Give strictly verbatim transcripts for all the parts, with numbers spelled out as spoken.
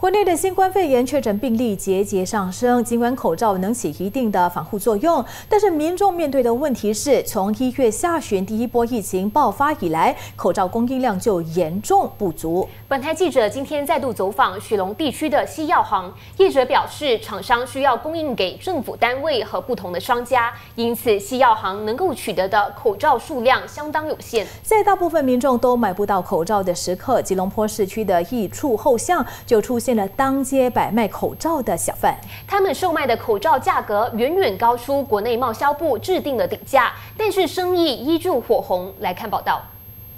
国内的新冠肺炎确诊病例节节上升，尽管口罩能起一定的防护作用，但是民众面对的问题是，从一月下旬第一波疫情爆发以来，口罩供应量就严重不足。 本台记者今天再度走访雪隆地区的西药行，业者表示，厂商需要供应给政府单位和不同的商家，因此西药行能够取得的口罩数量相当有限。 在大部分民众都买不到口罩的时刻，吉隆坡市区的一处后巷就出现了当街摆卖口罩的小贩， 他们售卖的口罩价格远远高出国内贸销部制定的顶价，但是生意依旧火红。来看报道。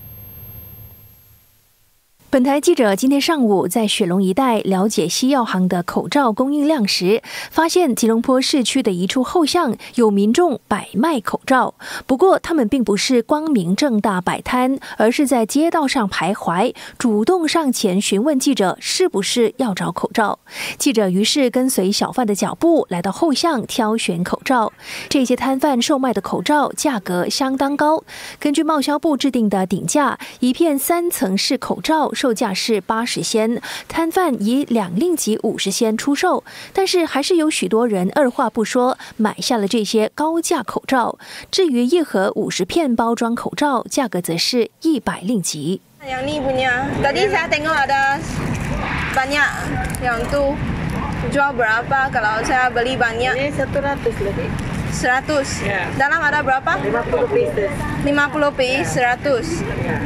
本台记者今天上午在雪隆一带了解西药行的口罩供应量时，发现吉隆坡市区的一处后巷有民众摆卖口罩。不过，他们并不是光明正大摆摊，而是在街道上徘徊，主动上前询问记者是不是要找口罩。记者于是跟随小贩的脚步来到后巷挑选口罩。这些摊贩售卖的口罩价格相当高，根据贸销部制定的顶价，一片三层式口罩售价是八十仙，摊贩以两令吉五十仙出售，但是还是有许多人二话不说买下了这些高价口罩。至于一盒五十片包装口罩，价格则是一百令吉。 Yang ni punya. Tadi saya tengok ada banyak yang tu jual berapa? Kalau saya beli banyak. Ini seratus lebih. Seratus. Dalam ada berapa? Lima puluh pieces. Lima puluh piece. Seratus.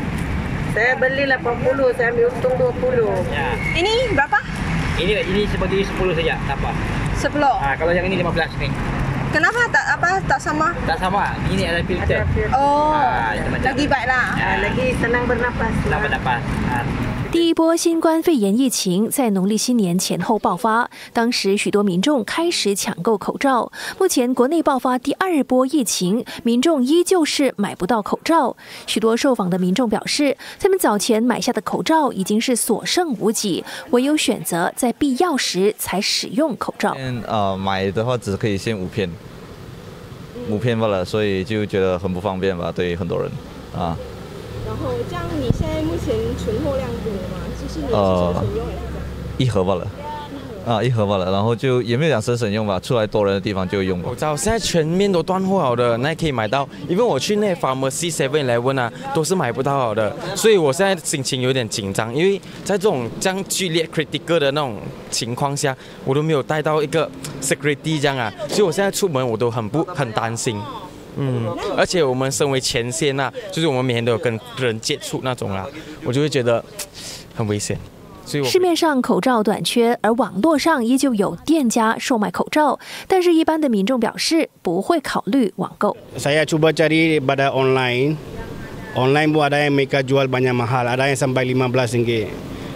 Saya beli lapan puluh, saya ambil untung dua puluh. Ya. Ini berapa? Ini ini seperti sepuluh saja, tak apa. Sepuluh. Ah, kalau yang ini lima belas nih. Kenapa tak apa tak sama? Tak sama. Ini ada filter. Oh, Ah, itu macam. lagi baiklah. Ah, lagi senang bernapas. Senang bernapas. Ah. 第一波新冠肺炎疫情在农历新年前后爆发，当时许多民众开始抢购口罩。目前国内爆发第二波疫情，民众依旧是买不到口罩。许多受访的民众表示，他们早前买下的口罩已经是所剩无几，唯有选择在必要时才使用口罩。 呃，买的话只可以限五片，五片罢了，所以就觉得很不方便吧，对很多人啊。 然后这样，你现在目前存货量多吗？就是你呃， 省用一盒罢了，啊，一盒罢了，然后就也没有讲省省用吧，出来多人的地方就用吧。 口罩现在全面都断货好的，那可以买到，因为我去那 pharmacy seven eleven 啊，都是买不到好的，所以我现在心情有点紧张，因为在这种这样剧烈 critical 的那种情况下，我都没有带到一个 security 这样啊，所以我现在出门我都很不很担心。嗯，而且我们身为前线呐、啊，就是我们每天都有跟人接触那种啦，我就会觉得很危险。所以市面上口罩短缺，而网络上依旧有店家售卖口罩，但是一般的民众表示不会考虑网购。 Saya cuba cari pada online, online pun ada yang mereka jual banyak mahal, ada yang sampai lima belas ringgit.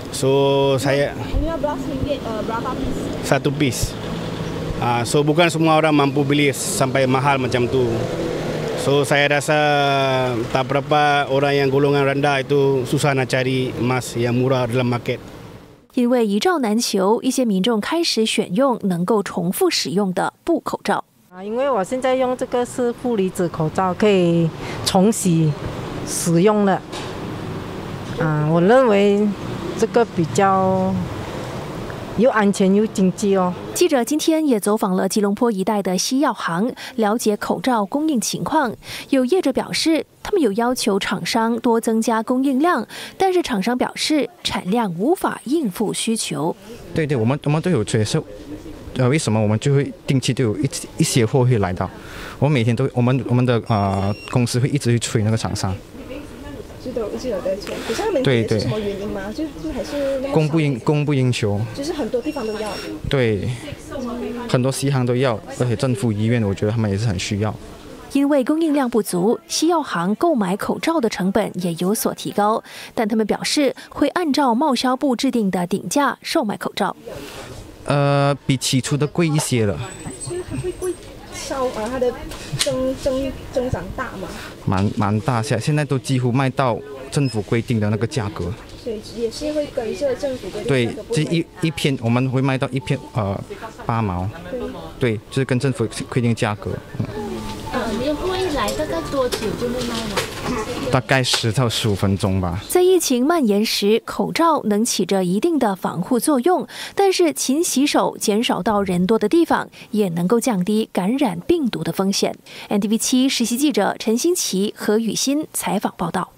So saya lima belas ringgit berapa piece? Satu piece. Ah, so bukan semua orang mampu beli sampai mahal macam tu. So saya rasa tak berapa orang yang golongan rendah itu susah nak cari emas yang murah dalam market. 因为一罩难求，一些民众开始选用能够重复使用的布口罩。 啊，因为我现在用这个是负离子口罩，可以重洗使用的。啊，我认为这个比较又安全又经济哦。 记者今天也走访了吉隆坡一带的西药行，了解口罩供应情况。有业者表示，他们有要求厂商多增加供应量，但是厂商表示产量无法应付需求。 对对，我们我们都有催售，呃，为什么我们就会定期都有一一些货会来到？我们每天都我们我们的呃公司会一直去催那个厂商。 就都一直有在催，可是他们对对是什么原因吗？就就还是那么供不应供不应求， 就是很多地方都要。 对，很多西行都要，而且政府医院我觉得他们也是很需要。 因为供应量不足，西药行购买口罩的成本也有所提高，但他们表示会按照贸销部制定的顶价售卖口罩。 呃，比起初的贵一些了。 就是它会贵。稍啊，它的增增增长大嘛？ 蛮蛮大下，现在都几乎卖到政府规定的那个价格。 所以也是会跟着政府规定。 对，这一一片我们会卖到一片呃八毛。对，就是跟政府规定价格。嗯。 呃，你会来到大概多久就会卖完？ 大概十到十五分钟吧。 在疫情蔓延时，口罩能起着一定的防护作用，但是勤洗手、减少到人多的地方，也能够降低感染病毒的风险。N T V 七实习记者陈新奇、何雨欣采访报道。